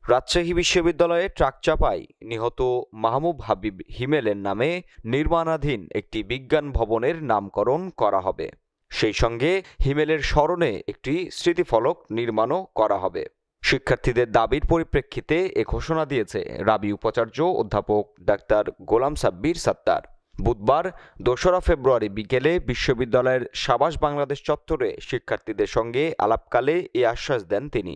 রাজশাহী বিশ্ববিদ্যালয়ে ট্রাক চাপায় নিহত মাহবুব হাবিব হিমেলের নামে নির্মাণাধীন একটি বিজ্ঞান ভবনের নামকরণ করা হবে। সেই সঙ্গে হিমেলের স্মরণে একটি স্মৃতিফলক নির্মাণও করা হবে। শিক্ষার্থীদের দাবির পরিপ্রেক্ষিতে এ ঘোষণা দিয়েছে রাবি উপাচার্য অধ্যাপক ডাক্তার গোলাম সাব্বির সাত্তার। বুধবার ২রা ফেব্রুয়ারি বিকেলে বিশ্ববিদ্যালয়ের সাবাস বাংলাদেশ চত্বরে শিক্ষার্থীদের সঙ্গে আলাপকালে এই আশ্বাস দেন তিনি।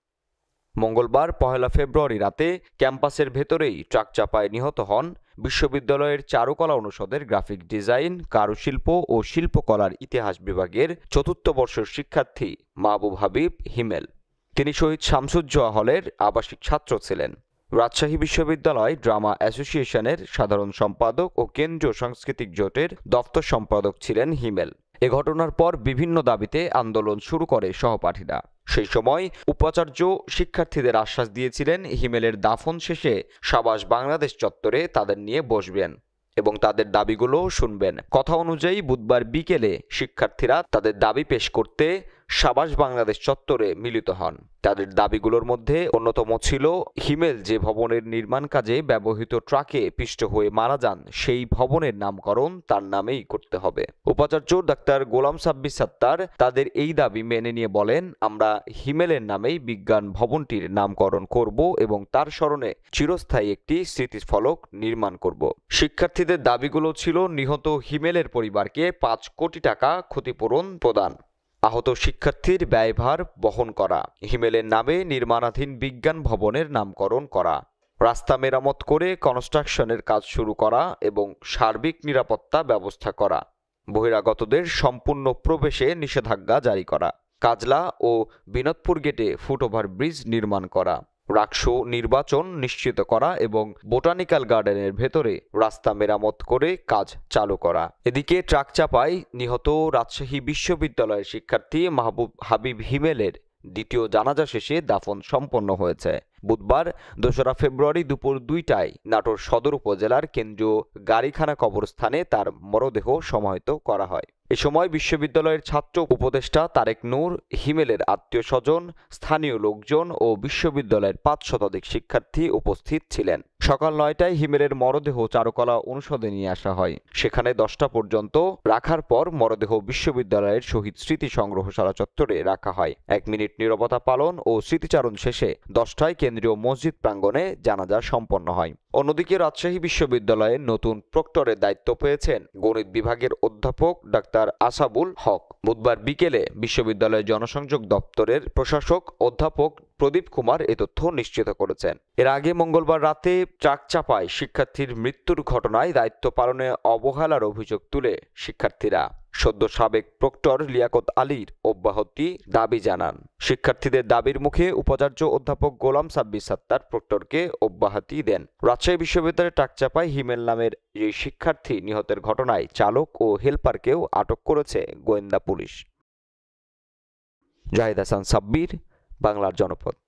মঙ্গলবার ১লা ফেব্রুয়ারি রাতে ক্যাম্পাসের ভেতরেই ট্রাক চাপায় নিহত হন বিশ্ববিদ্যালয়ের চারুকলা অনুষদের গ্রাফিক ডিজাইন, কারুশিল্প ও শিল্পকলার ইতিহাস বিভাগের ৪র্থ বর্ষের শিক্ষার্থী মাহবুব হাবিব হিমেল। তিনি শহীদ শামসুজ্জোহা হলের আবাসিক ছাত্র ছিলেন। রাজশাহী বিশ্ববিদ্যালয় ড্রামা অ্যাসোসিয়েশনের সাধারণ সম্পাদক ও কেন্দ্রীয় সাংস্কৃতিক জোটের দপ্তর সম্পাদক ছিলেন হিমেল। এ ঘটনার পর বিভিন্ন দাবিতে আন্দোলন শুরু করে সহপাঠীরা। সেই সময় উপাচার্য শিক্ষার্থীদের আশ্বাস দিয়েছিলেন হিমেলের দাফন শেষে সাবাস বাংলাদেশ চত্বরে তাদের নিয়ে বসবেন এবং তাদের দাবিগুলো শুনবেন। কথা অনুযায়ী বুধবার বিকেলে শিক্ষার্থীরা তাদের দাবি পেশ করতে সাবাস বাংলাদেশ চত্বরে মিলিত হন। তাদের দাবিগুলোর মধ্যে অন্যতম ছিল হিমেল যে ভবনের নির্মাণ কাজে ব্যবহৃত ট্রাকে পিষ্ট হয়ে মারা যান সেই ভবনের নামকরণ তার নামেই করতে হবে। উপাচার্য ডাক্তার গোলাম সাব্বির সাত্তার তাদের এই দাবি মেনে নিয়ে বলেন, আমরা হিমেলের নামেই বিজ্ঞান ভবনটির নামকরণ করব এবং তার স্মরণে চিরস্থায়ী একটি স্মৃতিফলক নির্মাণ করব। শিক্ষার্থীদের দাবিগুলো ছিল নিহত হিমেলের পরিবারকে ৫ কোটি টাকা ক্ষতিপূরণ প্রদান, আহত শিক্ষার্থীর ব্যয়ভার বহন করা, হিমেলের নামে নির্মাণাধীন বিজ্ঞান ভবনের নামকরণ করা, রাস্তা মেরামত করে কনস্ট্রাকশনের কাজ শুরু করা এবং সার্বিক নিরাপত্তা ব্যবস্থা করা, বহিরাগতদের সম্পূর্ণ প্রবেশে নিষেধাজ্ঞা জারি করা, কাজলা ও বিনোদপুর গেটে ফুটওভার ব্রিজ নির্মাণ করা, রাকসু নির্বাচন নিশ্চিত করা এবং বোটানিক্যাল গার্ডেনের ভেতরে রাস্তা মেরামত করে কাজ চালু করা। এদিকে ট্রাক চাপায় নিহত রাজশাহী বিশ্ববিদ্যালয়ের শিক্ষার্থী মাহবুব হাবিব হিমেলের দ্বিতীয় জানাজা শেষে দাফন সম্পন্ন হয়েছে। বুধবার ২রা ফেব্রুয়ারি দুপুর ২টায় নাটোর সদর উপজেলার কেন্দ্রীয় গাড়িখানা কবরস্থানে তার মরদেহ সমাহিত করা হয়। এ সময় বিশ্ববিদ্যালয়ের ছাত্র উপদেষ্টা তারেক নূর, হিমেলের আত্মীয় স্বজন, স্থানীয় লোকজন ও বিশ্ববিদ্যালয়ের ৫ শতাধিক শিক্ষার্থী উপস্থিত ছিলেন। সকাল ৯টায় হিমেলের মরদেহ চারুকলা অনুষদে নিয়ে আসা হয়। সেখানে ১০টা পর্যন্ত রাখার পর মরদেহ বিশ্ববিদ্যালয়ের শহীদ স্মৃতি সংগ্রহশালা চত্বরে রাখা হয়। ১ মিনিট নীরবতা পালন ও স্মৃতিচারণ শেষে ১০টায় কেন্দ্রীয় মসজিদ প্রাঙ্গণে জানাজা সম্পন্ন হয়। অন্যদিকে রাজশাহী বিশ্ববিদ্যালয়ে নতুন প্রক্টরের দায়িত্ব পেয়েছেন গণিত বিভাগের অধ্যাপক ডাক্তার আসাবুল হক। বুধবার বিকেলে বিশ্ববিদ্যালয়ের জনসংযোগ দপ্তরের প্রশাসক অধ্যাপক প্রদীপ কুমার এ তথ্য নিশ্চিত করেছেন। এর আগে মঙ্গলবার রাতে ট্রাক চাপায় শিক্ষার্থীর মৃত্যুর ঘটনায় দায়িত্ব পালনে অবহেলার অভিযোগ তুলে শিক্ষার্থীরা সদ্য সাবেক প্রক্টর লিয়াকত আলীর অব্যাহতি দাবি জানান। শিক্ষার্থীদের দাবির মুখে উপাচার্য অধ্যাপক গোলাম সাব্বির সাত্তার প্রক্টরকে অব্যাহতি দেন। রাজশাহী বিশ্ববিদ্যালয়ের ট্রাক চাপায় হিমেল নামের এই শিক্ষার্থী নিহতের ঘটনায় চালক ও হেলপারকেও আটক করেছে গোয়েন্দা পুলিশ। জাহিদ হাসান সাব্বির, বাংলার জনপদ।